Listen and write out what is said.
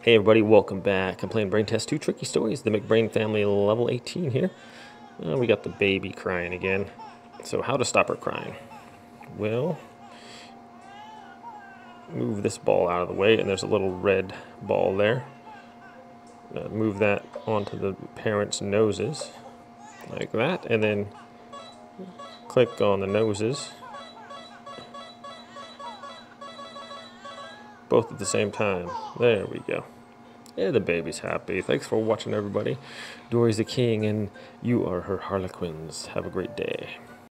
Hey everybody, welcome back. I'm playing Brain Test 2 Tricky Stories, the Mcbrain family, level 18 here. We got the baby crying again. So how to stop her crying? Well, move this ball out of the way, and there's a little red ball there. Move that onto the parents' noses, like that, and then click on the noses. Both at the same time. There we go. Yeah, the baby's happy. Thanks for watching, everybody. Dory's the king, and you are her harlequins. Have a great day.